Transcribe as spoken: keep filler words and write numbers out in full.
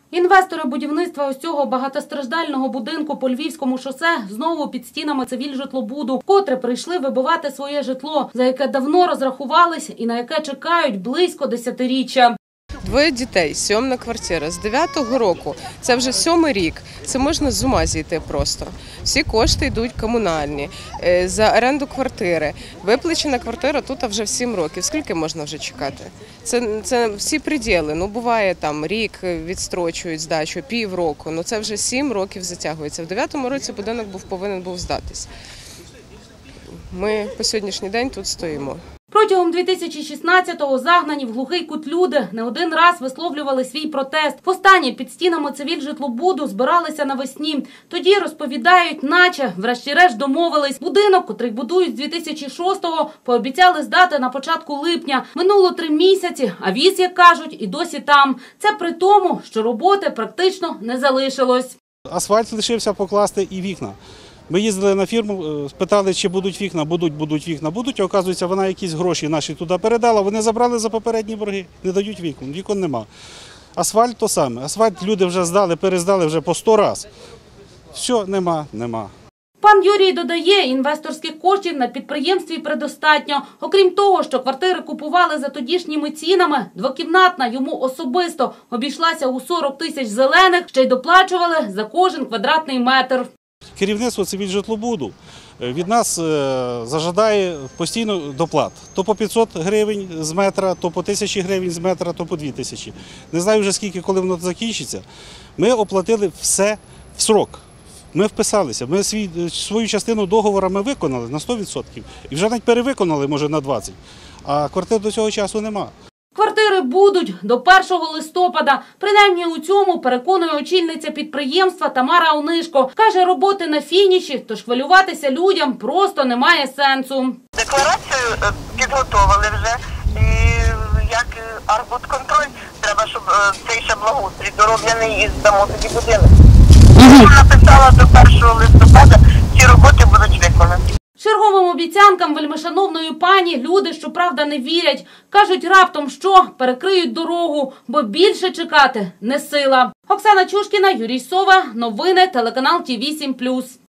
Інвестори будівництва ось цього багатостраждального будинку по Львівському шосе знову під стінами Цивільжитлобуду, вкотре прийшли вибивати своє житло, за яке давно розрахувались і на яке чекають близько десятиріччя. Двоє дітей, сьомна квартира. З дев'ятого року, це вже сьомий рік, це можна з ума зійти просто. Всі кошти йдуть комунальні, за оренду квартири. Виплачена квартира тут вже в сім років. Скільки можна вже чекати? Це, це всі приділи. Ну, буває там рік відстрочують здачу, півроку. Ну, це вже сім років затягується. В дев'ятому році будинок був повинен був здатись. Ми по сьогоднішній день тут стоїмо. Протягом дві тисячі шістнадцятого загнані в глухий кут люди не один раз висловлювали свій протест. Востаннє під стінами Цивільжитлобуду збиралися навесні. Тоді, розповідають, наче врешті-решт домовились. Будинок, котрий будують з дві тисячі шостого, пообіцяли здати на початку липня. Минуло три місяці, а віз, як кажуть, і досі там. Це при тому, що роботи практично не залишилось. Асфальт лишився покласти і вікна. Ми їздили на фірму, спитали, чи будуть вікна, будуть, будуть вікна, будуть. Оказується, вона якісь гроші наші туди передала, вони забрали за попередні борги, не дають вікон, вікон нема. Асфальт то саме, асфальт люди вже здали, перездали вже по сто раз. Все, нема, нема. Пан Юрій додає, інвесторських коштів на підприємстві предостатньо. Окрім того, що квартири купували за тодішніми цінами, двокімнатна йому особисто обійшлася у сорок тисяч зелених, ще й доплачували за кожен квадратний метр. Керівництво Цивільжитлобуду від нас зажадає постійно доплат. То по п'ятсот гривень з метра, то по тисячі гривень з метра, то по дві тисячі. Не знаю вже скільки, коли воно закінчиться. Ми оплатили все в срок. Ми вписалися, ми свій, свою частину договору ми виконали на сто відсотків. І вже навіть перевиконали, може, на двадцять відсотків. А квартир до цього часу нема. Квартири будуть до першого листопада. Принаймні у цьому переконує очільниця підприємства Тамара Онишко. Каже, роботи на фініші, тож хвилюватися людям просто немає сенсу. Декларацію підготовили вже, і як арбудконтроль, треба, щоб цей ще благоустрій дороблений і здамо тоді будинок. Вона написала до першого листопада, ці роботи будуть виконані. Черговим обіцянкам вельмишановної пані люди, щоправда, не вірять. Кажуть раптом, що перекриють дорогу, бо більше чекати не сила. Оксана Чушкіна, Юрій Сова. Новини, телеканал Ті вісім плюс.